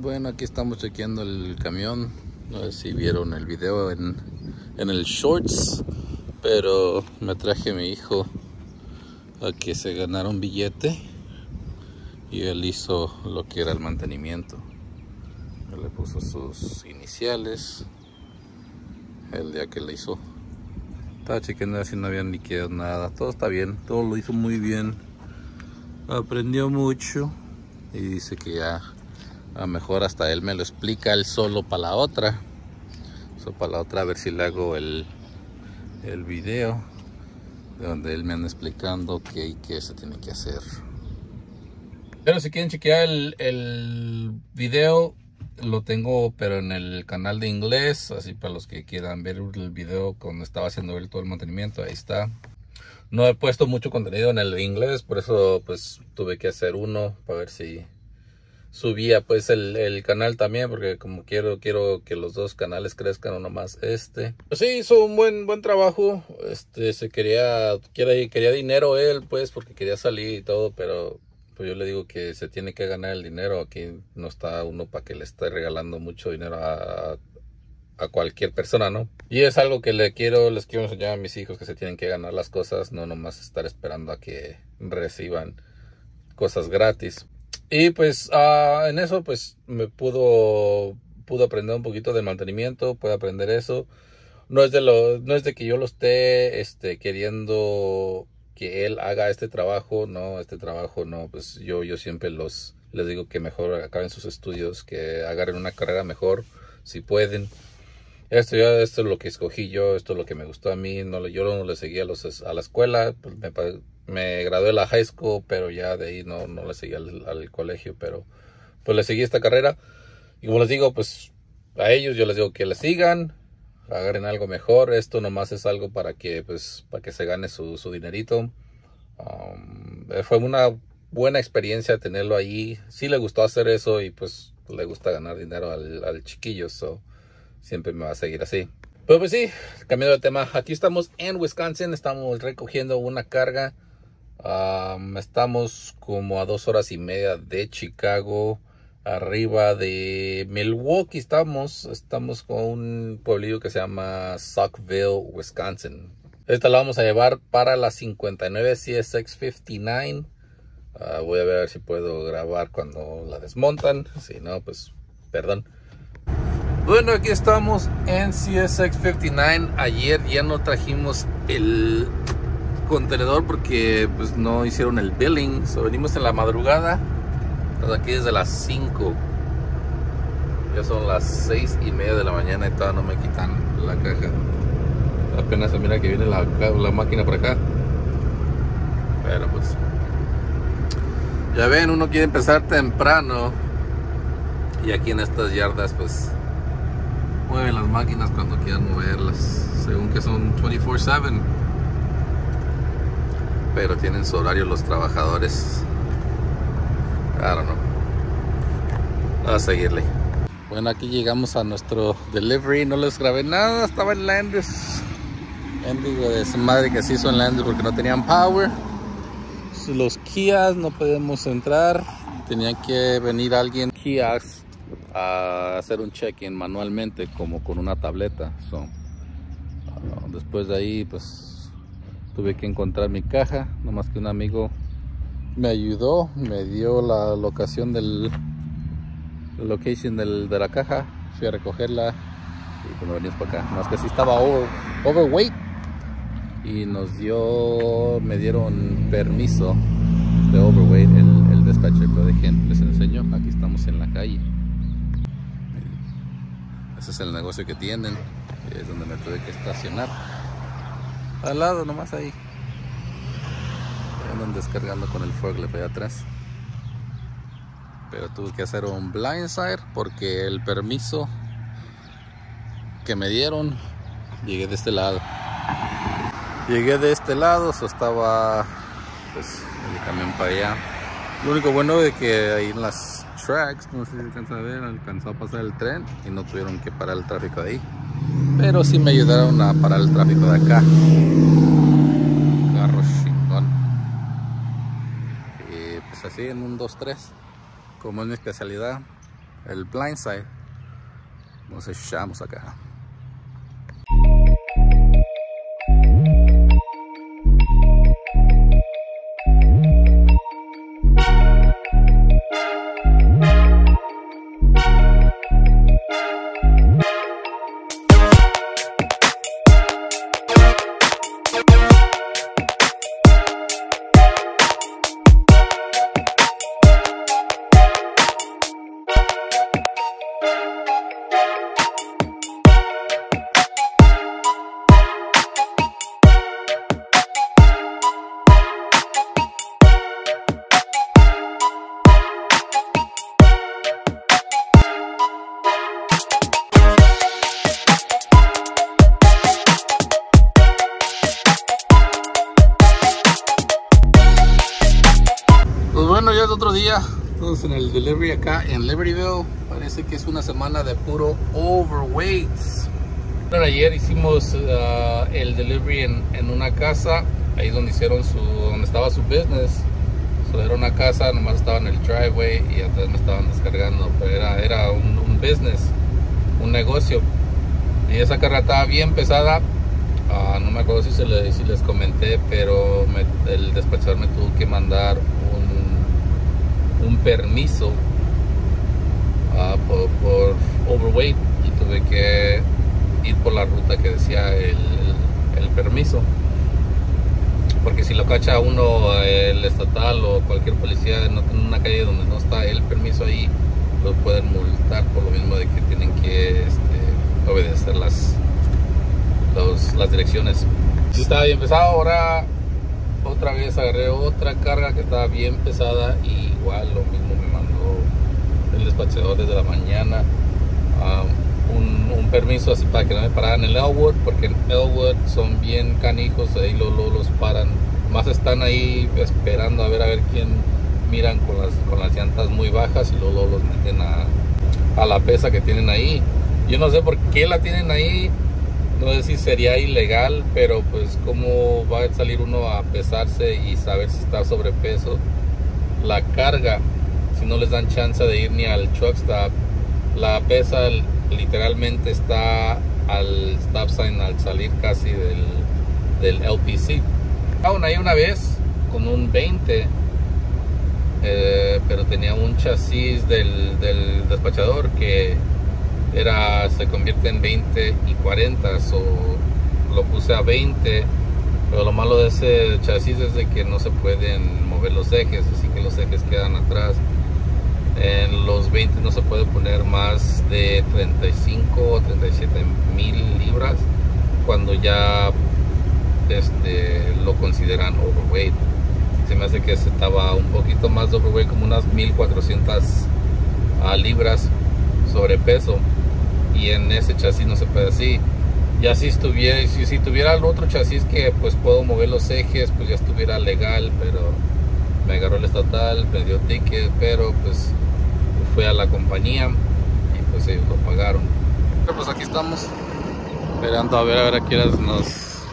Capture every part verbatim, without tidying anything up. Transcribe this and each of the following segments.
Bueno, aquí estamos chequeando el camión. No sé si vieron el video en, en el Shorts, pero me traje a mi hijo a que se ganara un billete y él hizo lo que era el mantenimiento. Él le puso sus iniciales el día que le hizo. Estaba chequeando si no había liqueado nada. Todo está bien, todo lo hizo muy bien. Aprendió mucho y dice que ya a lo mejor hasta él me lo explica él solo para la otra. So, para la otra a ver si le hago el, el video de donde él me anda explicando qué y qué se tiene que hacer. Pero si quieren chequear el, el video, lo tengo pero en el canal de inglés, así para los que quieran ver el video cuando estaba haciendo él todo el mantenimiento, ahí está. No he puesto mucho contenido en el inglés, por eso pues tuve que hacer uno para ver si subía pues el, el canal también, porque como quiero quiero que los dos canales crezcan, no más este. Pues sí, hizo un buen buen trabajo. Este se quería quería, quería dinero él pues, porque quería salir y todo, pero pues yo le digo que se tiene que ganar el dinero. Aquí no está uno para que le esté regalando mucho dinero a, a cualquier persona, ¿no? Y es algo que le quiero, les quiero enseñar a mis hijos, que se tienen que ganar las cosas, no nomás estar esperando a que reciban cosas gratis. Y pues uh, en eso pues me pudo pudo aprender un poquito de mantenimiento, puedo aprender eso. No es de lo no es de que yo lo esté este queriendo que él haga este trabajo, no, este trabajo no, pues yo yo siempre los les digo que mejor acaben sus estudios, que agarren una carrera mejor si pueden. Esto ya esto es lo que escogí yo, esto es lo que me gustó a mí, no yo no le seguí a los a la escuela, pues me Me gradué de la high school, pero ya de ahí no, no le seguí al, al colegio, pero pues le seguí esta carrera. Y como les digo, pues a ellos yo les digo que le sigan, agarren algo mejor. Esto nomás es algo para que pues para que se gane su, su dinerito. Um, fue una buena experiencia tenerlo ahí. Sí le gustó hacer eso y pues le gusta ganar dinero al, al chiquillo, so siempre me va a seguir así. Pero pues sí, cambiando de tema, aquí estamos en Wisconsin, estamos recogiendo una carga. Um, estamos como a dos horas y media de Chicago, arriba de Milwaukee. Estamos, estamos con un pueblillo que se llama Saukville, Wisconsin. Esta la vamos a llevar para la cincuenta y nueve C S X cincuenta y nueve. Uh, voy a ver si puedo grabar cuando la desmontan. Si no, pues perdón. Bueno, aquí estamos en C S X cincuenta y nueve. Ayer ya no trajimos el contenedor porque pues no hicieron el billing, so venimos en la madrugada. Estamos aquí desde las cinco, ya son las seis y media de la mañana y todavía no me quitan la caja. Apenas se mira que viene la, la máquina por acá, pero pues ya ven, uno quiere empezar temprano y aquí en estas yardas pues mueven las máquinas cuando quieran moverlas, según que son veinticuatro siete. Pero tienen su horario los trabajadores. I don't know. Vamos a seguirle. Bueno, aquí llegamos a nuestro delivery. No les grabé nada, estaba en Landers. Digo de su madre que se hizo en Landers porque no tenían power. Los Kias no podemos entrar. Tenían que venir alguien Kias a hacer un check-in manualmente, como con una tableta. So, uh, después de ahí pues tuve que encontrar mi caja, nomás que un amigo me ayudó, me dio la locación del la location del, de la caja. Fui a recogerla y cuando venimos para acá, nomás que sí estaba over, overweight y nos dio, me dieron permiso de overweight el, el dispatcher, pero dejen, les enseño, aquí estamos en la calle. Ese es el negocio que tienen, es donde me tuve que estacionar. Al lado, nomás ahí. Andan descargando con el forklift allá atrás. Pero tuve que hacer un blindside porque el permiso que me dieron, llegué de este lado. Llegué de este lado, so estaba pues el camión para allá. Lo único bueno es que ahí en las tracks, no sé si alcanza a ver, alcanzó a pasar el tren y no tuvieron que parar el tráfico de ahí. Pero sí me ayudaron a parar el tráfico de acá. Carro chingón. Y pues así en un dos tres, como es mi especialidad, el blindside. Nos echamos acá. Bueno, ya es otro día. Entonces en el delivery acá en Libertyville parece que es una semana de puro overweights. Bueno, ayer hicimos uh, el delivery en, en una casa, ahí donde hicieron su, donde estaba su business. So, era una casa, nomás estaba en el driveway y atrás me estaban descargando, pero era, era un, un business, un negocio. Y esa carga estaba bien pesada. Uh, no me acuerdo si, se le, si les comenté, pero me, el despachador me tuvo que mandar un un permiso uh, por, por overweight y tuve que ir por la ruta que decía el, el, el permiso, porque si lo cacha uno el estatal o cualquier policía en una calle donde no está el permiso ahí, los pueden multar por lo mismo de que tienen que este, obedecer las los, las direcciones. Si estaba bien pesado, ahora otra vez agarré otra carga que estaba bien pesada y igual lo mismo me mandó el despachador desde la mañana, um, un, un permiso así para que no me pararan en Elwood, porque en Elwood son bien canijos, ahí lo, lo, los paran, más están ahí esperando a ver a ver quién miran con las, con las llantas muy bajas y luego los meten a, a la pesa que tienen ahí. Yo no sé por qué la tienen ahí. No sé si sería ilegal, pero pues cómo va a salir uno a pesarse y saber si está sobrepeso. La carga, si no les dan chance de ir ni al truck stop, la pesa literalmente está al stop sign al salir casi del, del L P C. Aún ahí una vez con un veinte, eh, pero tenía un chasis del, del despachador que era, se convierte en veinte y cuarenta, so lo puse a veinte, pero lo malo de ese chasis es de que no se pueden mover los ejes, así que los ejes quedan atrás. En los veinte no se puede poner más de treinta y cinco o treinta y siete mil libras cuando ya este, lo consideran overweight. Se me hace que estaba un poquito más de overweight, como unas mil cuatrocientas uh, libras sobrepeso, y en ese chasis no se puede así. Ya si estuviera, si, si tuviera el otro chasis que pues puedo mover los ejes, pues ya estuviera legal, pero me agarró el estatal, me dio ticket, pero pues fue a la compañía y pues ellos lo pagaron. Pero pues aquí estamos esperando a ver a ver a qué horas nos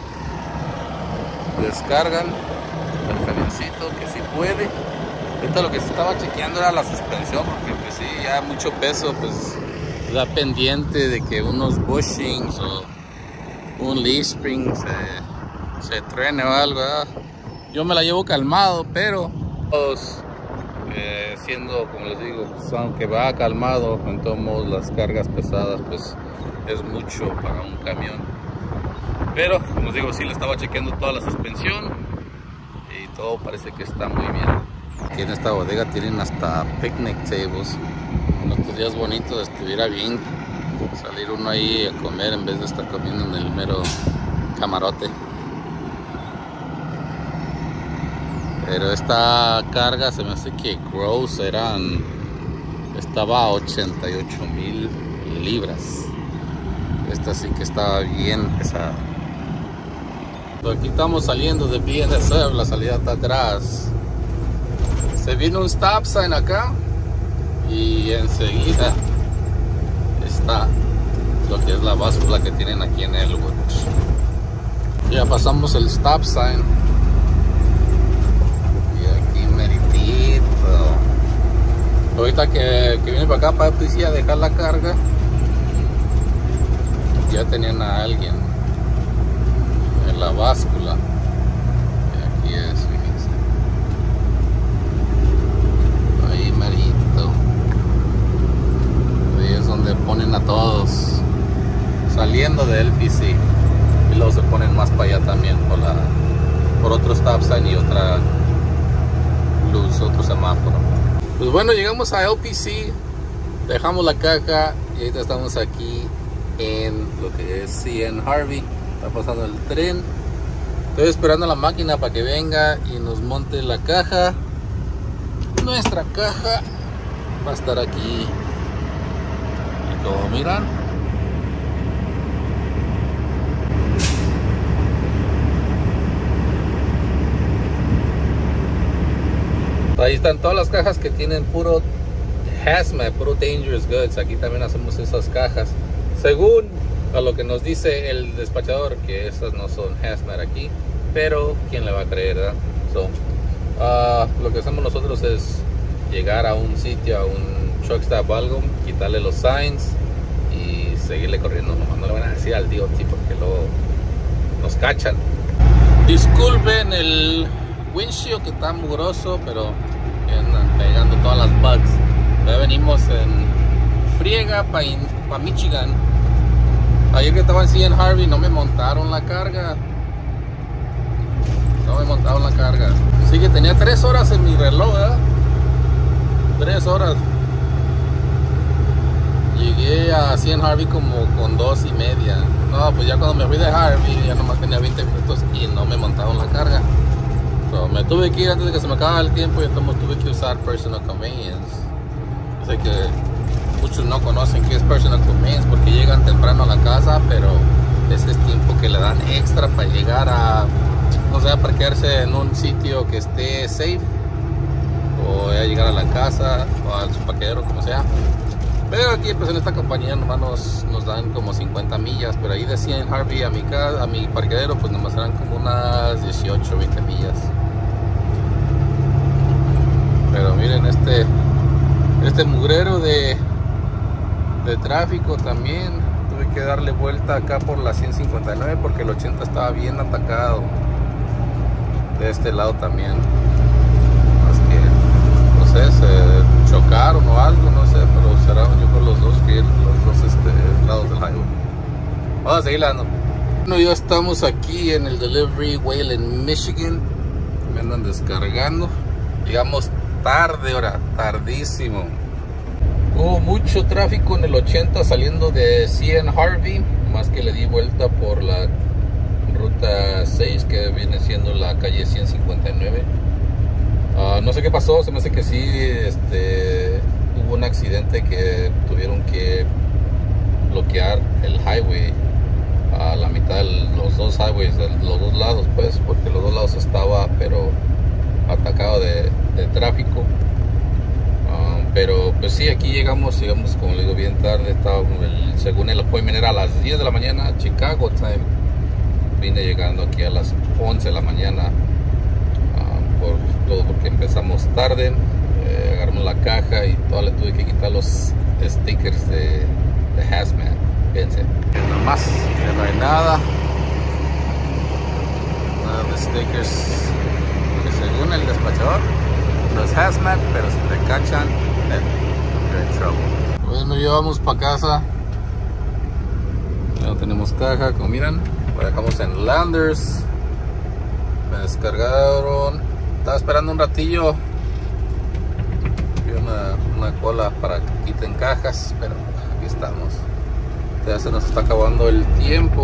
descargan el camioncito, que si puede. Ahorita lo que se estaba chequeando era la suspensión, porque pues sí, ya mucho peso, pues da pendiente de que unos bushings o un leaf spring se, se trene o algo, ¿verdad? Yo me la llevo calmado, pero pues, eh, siendo, como les digo, pues, aunque va calmado, en todos modos las cargas pesadas pues es mucho para un camión. Pero como les digo, sí le estaba chequeando toda la suspensión y todo parece que está muy bien. Aquí en esta bodega tienen hasta picnic tables. En estos días bonitos estuviera bien salir uno ahí a comer en vez de estar comiendo en el mero camarote. Pero esta carga se me hace que gross eran, estaba a ochenta y ocho mil libras. Esta sí que estaba bien pesada. Aquí estamos saliendo de B N S F, la salida está atrás. Se vino un stop sign acá y enseguida está lo que es la báscula que tienen aquí en Elwood. Ya pasamos el stop sign y aquí meritito. ahorita que, que viene para acá para L P C a dejar la carga, ya tenían a alguien en la báscula. Y aquí es, fíjense. Ahí merito. Ahí es donde ponen a todos saliendo de L P C. Y luego se ponen más para allá también por la por otro stop sign y otra luz, otro semáforo. Pues bueno, llegamos a L P C, dejamos la caja y ahorita estamos aquí en lo que es C N Harvey. Está pasando el tren. Estoy esperando a la máquina para que venga y nos monte la caja. Nuestra caja va a estar aquí. Y como miran, ahí están todas las cajas que tienen puro hazmat, puro dangerous goods. Aquí también hacemos esas cajas. Según a lo que nos dice el despachador, que esas no son hazmat aquí, pero ¿quién le va a creer, verdad? So, uh, lo que hacemos nosotros es llegar a un sitio, a un truck stop o algo, quitarle los signs y seguirle corriendo. No, no le van a decir al D O T porque luego nos cachan. Disculpen el windshield que está mugroso, pero andan pegando todas las bugs. Ya venimos en friega para pa Michigan. Ayer que estaba en C N Harvey no me montaron la carga. No me montaron la carga. Sí que tenía tres horas en mi reloj, ¿verdad? Tres horas. Llegué a C N Harvey como con dos y media. No, pues ya cuando me fui de Harvey ya nomás tenía veinte minutos y no me montaron la carga. So, me tuve que ir antes de que se me acabara el tiempo y entonces tuve que usar personal convenience. Sé que muchos no conocen qué es personal convenience porque llegan temprano a la casa, pero ese es tiempo que le dan extra para llegar a, no sé, parquearse en un sitio que esté safe o ya llegar a la casa o al su parqueadero, como sea. Pero aquí pues en esta compañía nomás nos, nos dan como cincuenta millas, pero ahí decían en Harvey a mi casa, a mi parqueadero, pues nomás eran como unas dieciocho, veinte millas. Pero miren este este mugrero de, de tráfico también. Tuve que darle vuelta acá por la ciento cincuenta y nueve porque el ochenta estaba bien atacado. De este lado también. Así que no sé, se chocaron o algo, no sé, pero cerraron yo creo los dos que los dos este, lados del highway. Vamos a seguir dando. Bueno, ya estamos aquí en el Delivery Wayland, Michigan. Me andan descargando. Llegamos tarde, ahora, tardísimo. Hubo mucho tráfico en el ochenta saliendo de C N Harvey, más que le di vuelta por la ruta seis que viene siendo la calle ciento cincuenta y nueve. Uh, no sé qué pasó, se me hace que sí, este, hubo un accidente que tuvieron que bloquear el highway a la mitad, los dos highways, de los dos lados, pues, porque los dos lados estaba, pero atacado de, de tráfico. Um, pero pues sí, aquí llegamos, llegamos como le digo bien tarde. Estaba el, según el appointment era a las diez de la mañana, Chicago time. Vine llegando aquí a las once de la mañana, um, por todo porque empezamos tarde. Eh, agarramos la caja y todo, le tuve que quitar los stickers de, de hazmat. Fíjense, nada más, ya no hay nada, nada de stickers. Según el despachador, no es hazmat, pero si te cachan, you're in trouble. Bueno, llevamos para casa. Ya no tenemos caja, como miran. Lo dejamos en Landers. Me descargaron. Estaba esperando un ratillo. Vi una, una cola para que quiten cajas, pero aquí estamos. Ya se nos está acabando el tiempo.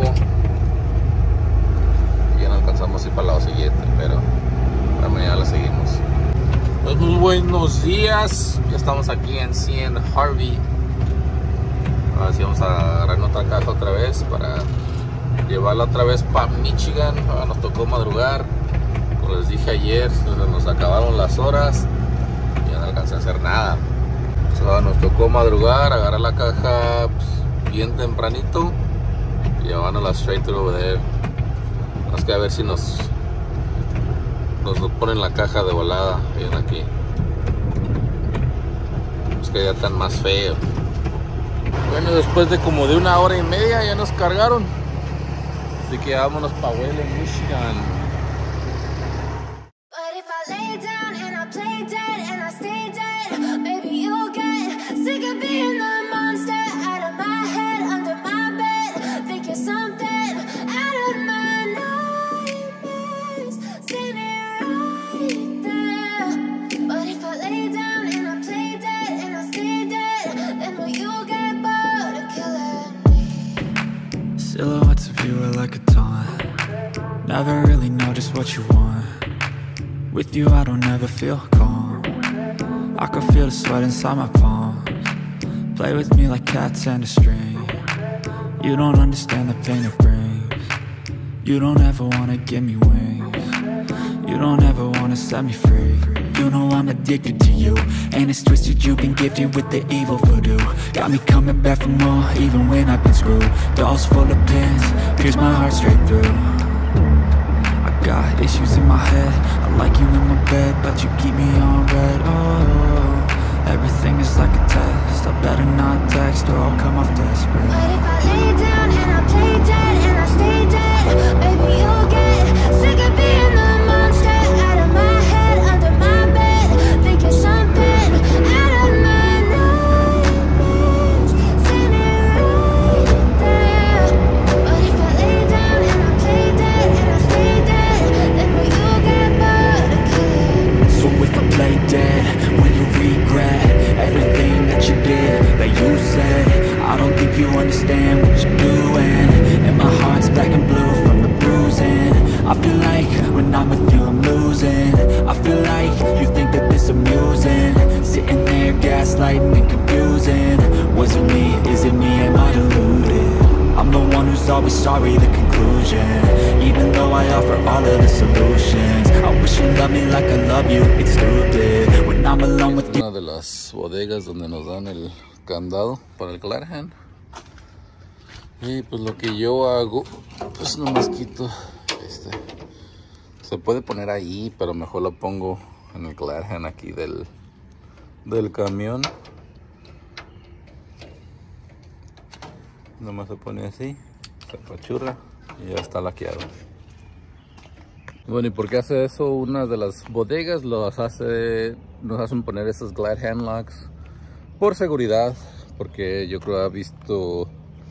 Y ya no alcanzamos a ir para el lado siguiente, pero mañana la seguimos. Pues muy buenos días. Ya estamos aquí en C N Harvey. Ahora sí vamos a agarrar otra caja otra vez para llevarla otra vez para Michigan. Ahora nos tocó madrugar. Como les dije ayer, nos acabaron las horas y ya no alcancé a hacer nada. So, nos tocó madrugar, agarrar la caja pues, bien tempranito y llevárnosla straight through over there. Vamos que a ver si nos nos ponen la caja de volada. Miren aquí. que ya están más feos. Bueno, después de como de una hora y media ya nos cargaron. Así que vámonos para Wayland, Michigan. Silhouettes of you are like a taunt. Never really know just what you want. With you I don't ever feel calm. I can feel the sweat inside my palms. Play with me like cats and a string. You don't understand the pain it brings. You don't ever wanna give me wings. You don't ever wanna set me free. You know I'm addicted to you, and it's twisted, you've been gifted with the evil voodoo. Got me coming back for more, even when I've been screwed. Dolls full of pins, pierce my heart straight through. I got issues in my head, I like you in my bed, but you keep me on red. Oh, everything is like a test, I better not text or I'll come off desperate. But if I lay down and I play dead and I stay dead, baby you'll get sick of being the monster out of my head, under my bed, thinking something out of my nightmares, standing right there. But if I lay down and I play dead and I stay dead, then will you get bored of killing? So if I play dead, will you regret everything that you did, that you said? I don't think you understand what you're doing, and my heart's black and blue from the bruising. I feel like when I'm with you I'm losing. I feel like you think that this amusing, sitting there gaslighting and confusing. Was it me? Is it me? Am I deluded? I'm the one who's always sorry, the conclusion, even though I offer all of the solutions. I wish you loved me like I love you, it's stupid when I'm alone with you. Una de las bodegas donde nos dan el candado para el Clarahan. Y pues lo que yo hago, pues nomás quito este. Se puede poner ahí, pero mejor lo pongo en el Clarahan aquí del, del camión. Nomás se pone así, se apachurra y ya está laqueado. Bueno, ¿y por qué hace eso? Una de las bodegas los hace, nos hacen poner esos Glad Hand Locks por seguridad, porque yo creo que ha visto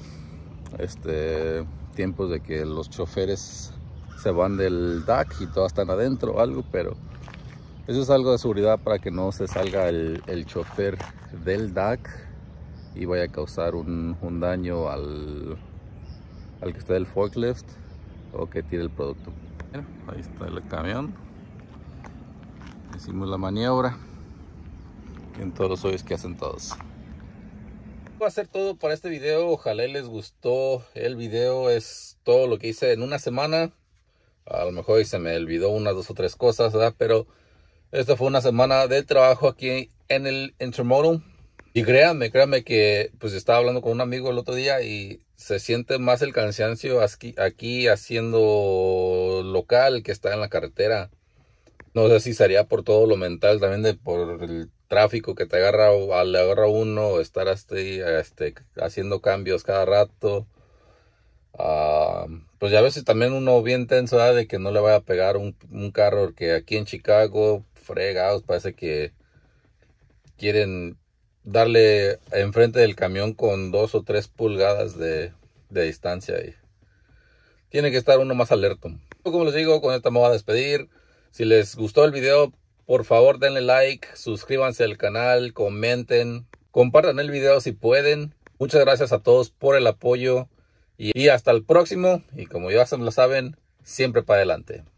este tiempos de que los choferes se van del D A C y todos están adentro o algo, pero eso es algo de seguridad para que no se salga el, el chofer del D A C y vaya a causar un, un daño al, al que esté del forklift o que tire el producto. Ahí está el camión, hicimos la maniobra en todos los hoyos que hacen todos. Va a ser todo para este video. Ojalá les gustó el video. Es todo lo que hice en una semana. A lo mejor se me olvidó unas dos o tres cosas, ¿verdad? Pero esta fue una semana de trabajo aquí en el Intermodal. Y créanme, créanme que pues estaba hablando con un amigo el otro día y se siente más el cansancio aquí, aquí haciendo local que está en la carretera. No sé si sería por todo lo mental, también de por el tráfico que te agarra, o le agarra uno, estar este, este, haciendo cambios cada rato. Uh, pues ya a veces también uno bien tenso, ¿verdad? De que no le vaya a pegar un, un carro, que aquí en Chicago, fregados, parece que quieren darle enfrente del camión con dos o tres pulgadas de, de distancia y tiene que estar uno más alerta. Como les digo, con esta me voy a despedir. Si les gustó el video, por favor denle like, suscríbanse al canal, comenten, compartan el video si pueden. Muchas gracias a todos por el apoyo y, y hasta el próximo. Y como ya lo saben, siempre para adelante.